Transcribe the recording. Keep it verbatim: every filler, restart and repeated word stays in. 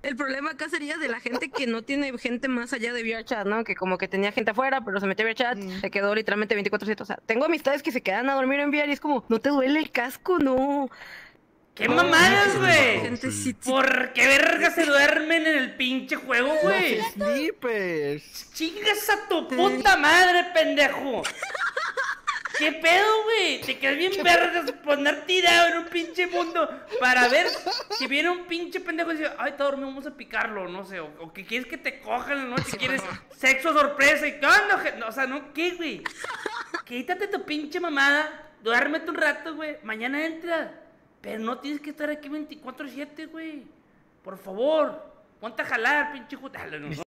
El problema acá sería de la gente que no tiene gente más allá de VRChat, ¿no? Que como que tenía gente afuera, pero se metió a VRChat, Mm. se quedó literalmente veinticuatro siete. O sea, tengo amistades que se quedan a dormir en V R y es como, ¿no te duele el casco? No. ¡Qué No, mamadas, gente, güey! gente, sí, sí. ¿Por qué verga se duermen en el pinche juego, güey? Los sleepers. ¡Chingas a tu puta madre, pendejo! ¿Qué pedo, güey? Te quedas bien vergas poner tirado en un pinche mundo para ver si viene un pinche pendejo y dice, ay, está dormido, vamos a picarlo, no sé, o, o que quieres que te cojan en la noche, quieres sexo sorpresa y ¿qué onda, je-? O sea, ¿no? ¿Qué, güey? Quítate tu pinche mamada, duérmete un rato, güey, mañana entra, pero no tienes que estar aquí veinticuatro siete, güey. Por favor, ponte a jalar, pinche juta.